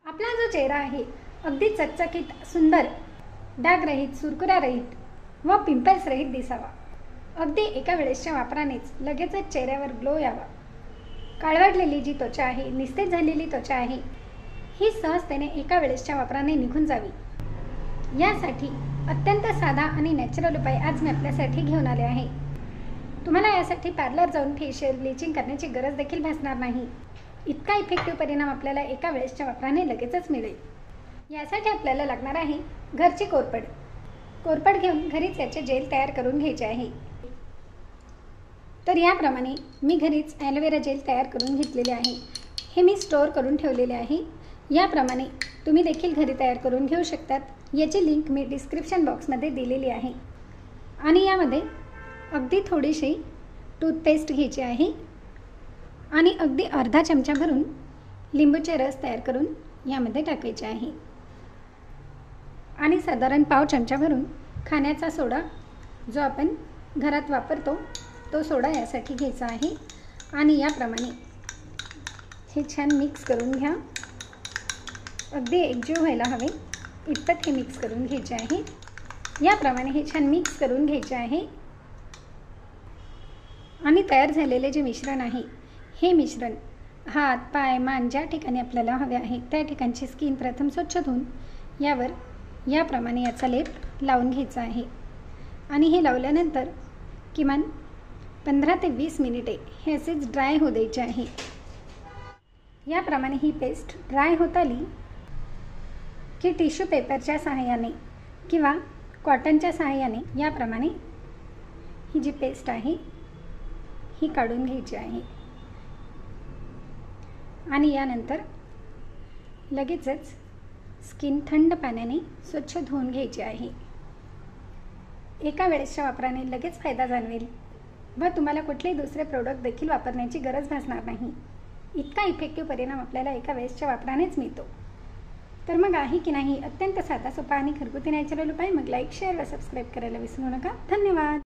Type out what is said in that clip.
आपला जो चेहरा आहे अगदी चकचकीत, सुंदर, डागरहित, सुरकुऱ्यारहित व पिंपल्स रहित दिसावा. अगदी एका वेळेसच्या वापरानेच लगेचच चेहऱ्यावर ग्लो यावा. काळवडलेली जी त्वचा आहे, निस्तेज झालेली त्वचा आहे, ही सहजतेने एका वेळेसच्या वापराने निघून जावी. यासाठी अत्यंत साधा आणि नॅचरल उपाय आज मी आपल्यासाठी घेऊन आले आहे. तुम्हाला यासाठी पार्लर जाऊन फेशियल ब्लीचिंग करण्याची गरज देखील भासणार नाही. इतका इफेक्टिव्ह परिणाम आपल्याला एका वेळेसच्या वापराने लगेचच मिळेल. यासाठी आपल्याला लागणार आहे घरची कोरफड. कोरफड घेऊन घरीच याचे जेल तयार करून घ्यायचे आहे. तर याप्रमाणे मी घरीच ॲलोवेरा जेल तयार करून घेतलेले आहे. हे मी स्टोअर करून ठेवलेले आहे. याप्रमाणे तुम्ही देखील घरी तयार करून घेऊ शकतात. याची लिंक मी डिस्क्रिप्शन बॉक्समध्ये दिलेली आहे. आणि यामध्ये अगदी थोडीशी टूथपेस्ट घ्यायची आहे आणि अगदी अर्धा चमचा भरून लिंबूचे रस तयार करून यामध्ये टाकायचे आहे. आणि साधारण पाव चमचा भरून खाण्याचा सोडा, जो आपण घरात वापरतो तो सोडा यासाठी घ्यायचा आहे. आणि याप्रमाणे हे छान मिक्स करून घ्या. अगदी एकजीव व्हायला हवे इतपत हे मिक्स करून घ्यायचे आहे. याप्रमाणे हे छान मिक्स करून घ्यायचे आहे. आणि तयार झालेले जे मिश्रण आहे, हे मिश्रण हात, पाय, मान ज्या ठिकाणी आपल्याला हवे आहे त्या ठिकाणची स्किन प्रथम स्वच्छ धुवून यावर याप्रमाणे याचा लेप लावून घ्यायचा आहे. आणि हे लावल्यानंतर किमान 15 ते 20 मिनिटे हे असेच ड्राय होऊ द्यायचे आहे. याप्रमाणे ही पेस्ट ड्राय होत आली की टिश्यू पेपरच्या सहाय्याने किंवा कॉटनच्या सहाय्याने याप्रमाणे ही जी पेस्ट आहे ही काढून घ्यायची आहे. आणि यानंतर लगेचच स्किन थंड पाण्याने स्वच्छ धुवून घ्यायची आहे. एका वेळेसच्या वापराने लगेच फायदा जाणवेल व तुम्हाला कुठलेही दुसरे प्रोडक्ट देखील वापरण्याची गरज भासणार नाही. इतका इफेक्टिव्ह परिणाम आपल्याला एका वेळेसच्या वापरानेच मिळतो. तर मग आहे की नाही अत्यंत साधा, सोपा आणि घरगुती नॅचरल उपाय? मग लाईक, शेअर व सबस्क्राईब करायला विसरू नका. धन्यवाद.